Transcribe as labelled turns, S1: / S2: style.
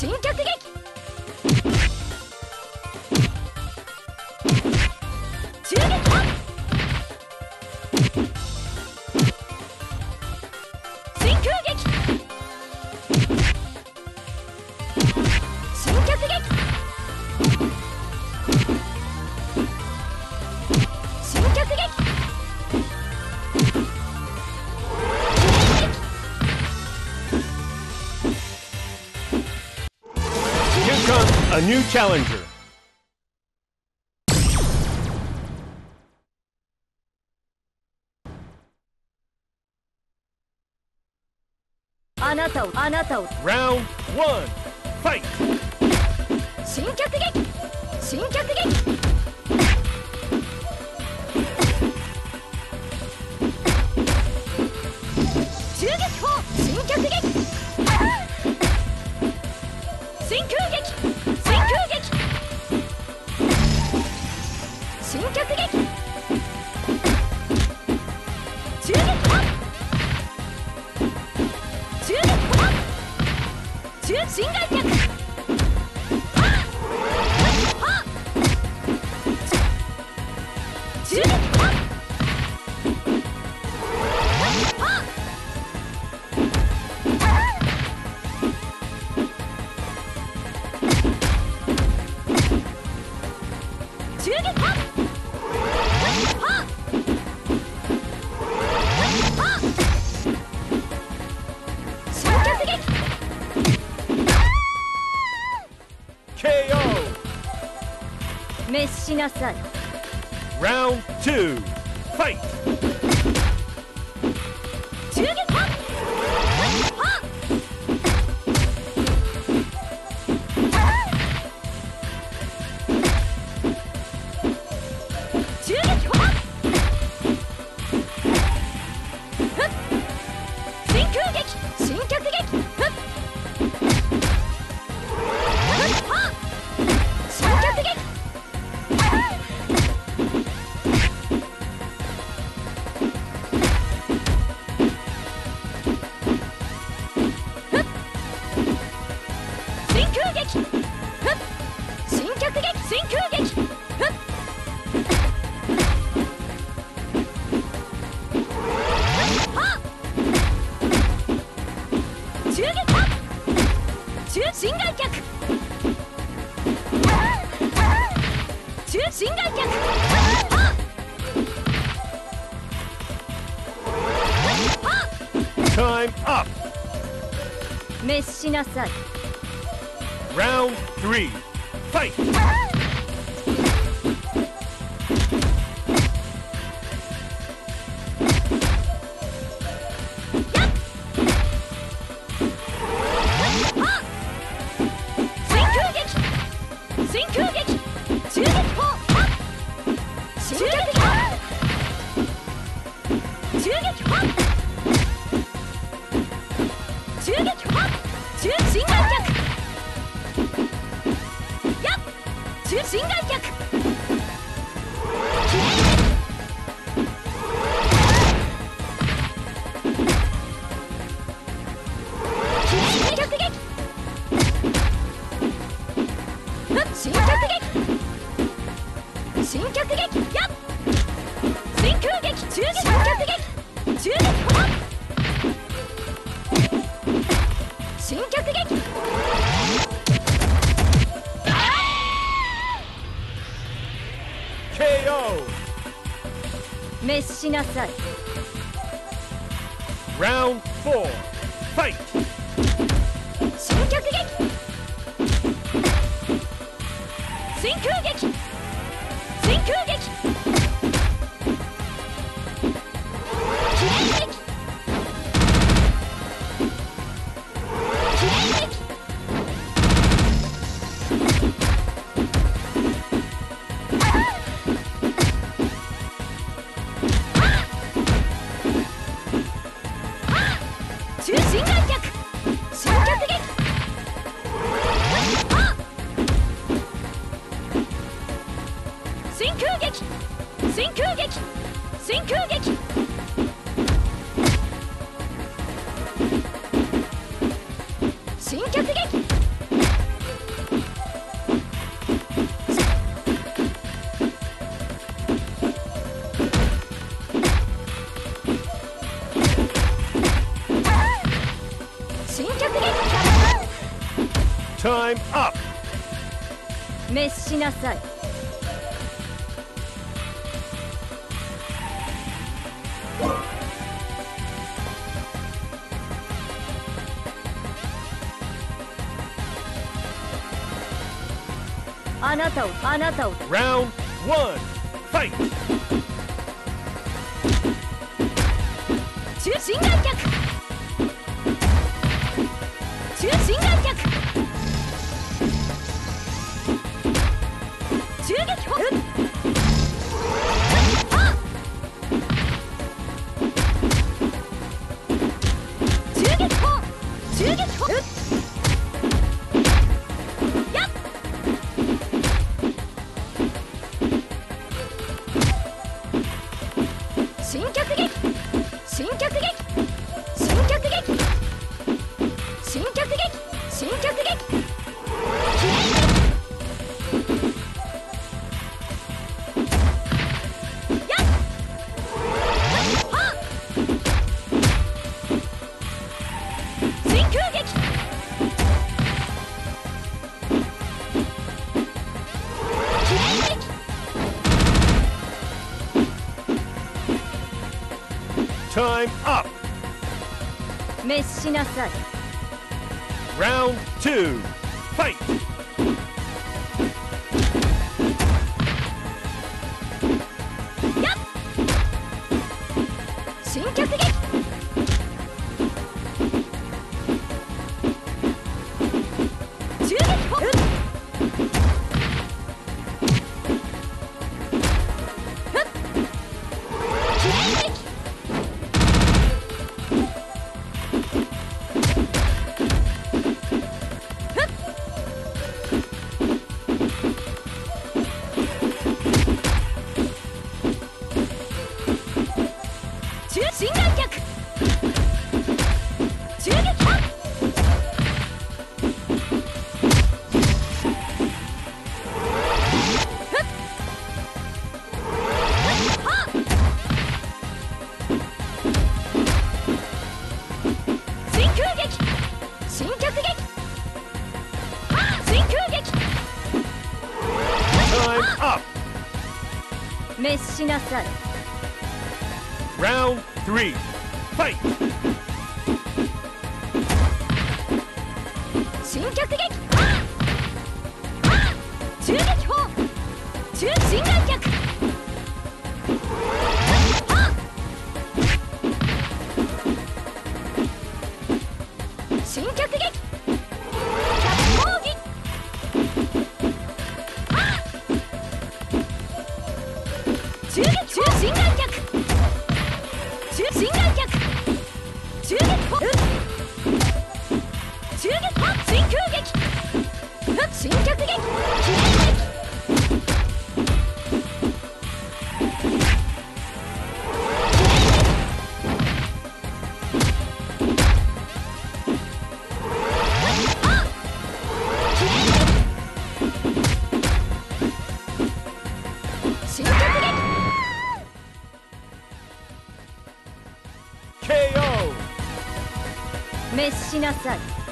S1: 新脚撃中撃破新空撃新脚撃新脚撃
S2: A new challenger.
S1: あなたを
S2: Round 1. Fight.
S1: 新脚撃新脚撃中撃砲新脚撃新空撃新空撃新脚撃中撃砲中撃砲中心外脚中撃砲中撃砲新脚撃
S2: KO.
S1: 滅しなさい
S2: Round 2. Fight.
S1: 中撃砲中撃砲新空撃新脚撃新脚撃新空撃新脚撃新空撃中撃砲中心外脚中心外脚
S2: Time up.
S1: 滅しなさい
S2: Round 3. Fight.
S1: 新空撃新空撃中撃砲新脚撃中撃砲中撃砲中心外脚やっ中心外脚きれいきれいに脚撃新脚撃新脚撃やっ新空撃中撃新脚撃中撃砲新脚撃
S2: KO.
S1: 滅しなさい
S2: Round 4. Fight.
S1: 新脚撃新空撃新空撃きれい撃きれい撃中心外脚新脚撃新空撃新空撃新空撃新脚撃新脚撃
S2: Time up.
S1: 滅しなさい。あなたを
S2: Round 1. Fight.
S1: 中心眼脚中心眼脚中撃砲中撃砲中撃砲やっ新脚撃新脚撃新脚撃新脚撃新脚撃記念やっはっ真空撃記念撃
S2: Time up.
S1: 滅しなさい。
S2: Round 2. Fight.
S1: やっ新脚撃中撃砲記念撃中心眼脚中撃砲真空撃新脚撃真空撃
S2: Time up.
S1: 滅しなさい。
S2: Round 3. Fight.
S1: 新脚撃中撃砲中心眼脚新脚撃脚砲撃中撃中心眼脚中心眼脚中撃砲中撃砲真空撃新脚撃記念新脚撃
S2: KO.
S1: 滅しなさい。